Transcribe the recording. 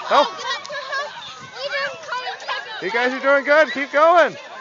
Oh. You guys are doing good. Keep going.